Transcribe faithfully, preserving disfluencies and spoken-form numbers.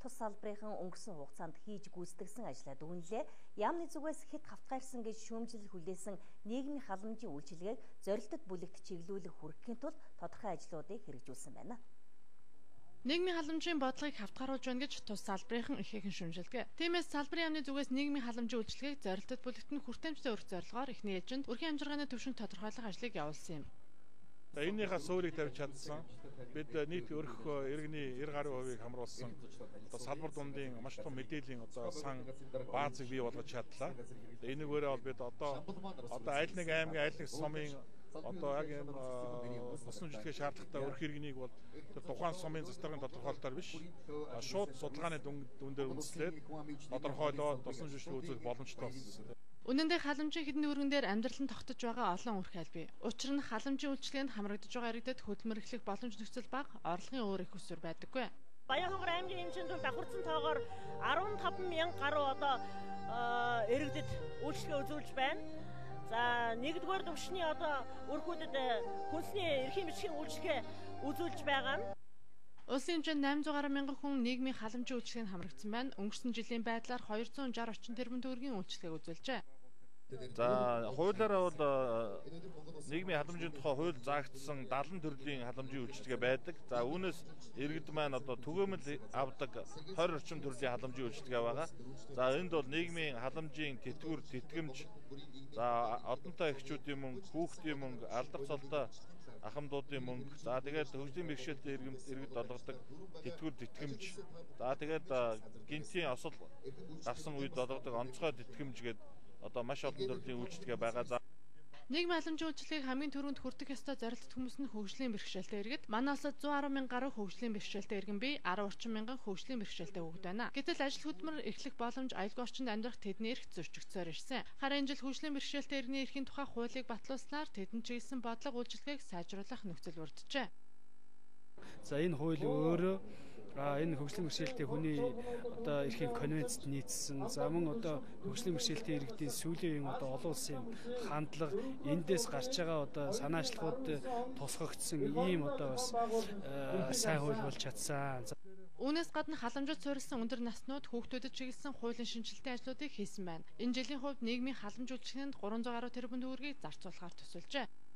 тус салбарын өнгөрсөн хугацаанд хийж гүйцэтгэсэн ажлаа дүгнэлээ. Яамны зүгээс хэд хавтгаарсан гэж шүүмжлэл хүлээсэн нийгмийн халамжийн үйлчилгээг зорилтод бүлэгт чиглүүлэх хүргэхийн тулд тодорхой ажлуудыг хэрэгжүүлсэн байна. Нийгмийн халамжийн бодлогыг хавтгааруулж байна гэж тус салбарын ихээхэн шүүмжилдэг. Тиймээс салбарын яамны зүгээс нийгмийн халамжийн үйлчилгээг зорилтод бүлэгт нь хүртээмжтэй өрх зорилгоор эхний ээлжинд өрхийн амжиргааны төвшинг тодорхойлох ажлыг явуулсан юм. Энийхээ суурийг тавьж чадсан. Бид нийт өрх иргэний нэр гаруй хувийг хамруулсан. Одоо салбар дундын маш том мэдээллийн одоо сан баазыг бий болгож чадлаа. Энэгээрээ бол бид одоо одоо аль нэг аймгийн аль нэг сумын одоо яг юм усан жүжиглэх шаардлагатай өрх иргэнийг бол тухайн сумын застрын тодорхойлолтоор биш шууд судалгааны дүн дээр үндэслээд тодорхойлоод усан жүжиглэх үзүүлэх боломжтой болсон. Үнэн дээр халамжийн хэдэн үүргэн дээр амьдрал нь тогтож байгаа олон өрх аль бий. Учир нь халамжийн үйлчлэгэнд хамрагдаж байгаа иргэдэд хөдөлмөр эхлэх боломж нөхцөл бага, орлогын өөр их өсвөр байдаггүй. Баянхангар аймгийн хэмжээнд бол давхарсан тоогоор арван таван мянга гаруй одоо иргэдэд үйлчлэгээ үзүүлж байна. За нэгдүгээр түвшний одоо өрхүүдэд хүнсний эрхийн бичгийн үйлчлэгээ үзүүлж байгаа нь улсын хэмжээнд найман зуун гаруй мянган хүн нийгмийн халамжийн үйлчлэгэнд хамрагдсан байна. Өнгөрсөн жилийн байдлаар хоёр зуун шарх орчим тэрбум төгрөгийн үйлчлэгийг үзүүлжээ. За хуулиараа бол нийгмийн халамжийн тухай хууль заагдсан дадлан төрлийн халамжийн үйлчилгээ байдаг. За үүнээс иргэд маань одоо түгээмэл авдаг хорь орчим төрлийн халамжийн үйлчилгээ байгаа. За энд бол нийгмийн халамжийн тэтгэвэр, тэтгэмж, за одонтой эхчүүдийн мөнгө, хүүхдийн мөнгө, алдар цолтой ахмадуудын мөнгө, за тэгээд хөгжлийн бэрхшээлтэй иргэд олгодог тэтгэвэр, тэтгэмж, за тэгээд гинтийн осол гарсан үед олгодог онцгой тэтгэмж гэдэг одоо маш олон төрлийн үйлчлэгээ байгаа. Нийгмийн халамжийн үйлчлэгийг хамгийн түрүүнд хүртэх ёстой зорилттой хүмүүс нь хөгжлийн бэрхшээлтэй иргэд. Манай улсад зуун арван мянга гаруй хөгжлийн бэрхшээлтэй иргэн бий, арван орчим мянган хөгжлийн бэрхшээлтэй хүүхэд байна. Гэтэл ажил хөдөлмөр эрхлэх боломж аюулгүй орчинд амьдрах тэдний эрх зөрчигдсөөр ирсэн. Харин энэ жил хөгжлийн бэрхшээлтэй иргэний эрхийн тухай хуулийг батлуулснаар тэдэнд чиглэсэн бодлого үйлчлэгийг сайжруулах нөхцөл бүрджээ. За энэ хууль өөрөө а энэ хөгжлийн бэрхшээлтэй хүний одоо эрхийн конвенцэд нийцсэн. За мөн одоо хөгжлийн бэрхшээлтэй иргэдийн сүүлийн үеийн одоо олон улсын хандлага эндээс гарч байгаа одоо санаачлагууд тусгагдсан ийм одоо бас сайн хууль болж чадсан. Үүнээс гадна халамжид суурилсан өндөр наснууд хүүхдүүдэд чиглэсэн хуулийн шинжилтийн ажлуудыг хийсэн байна. Энэ жилийн хувьд нийгмийн халамж үйлчлэгэнд гурван зуун гаруй тэрбум төгрөгийг зарцуулахаар төсөлжээ.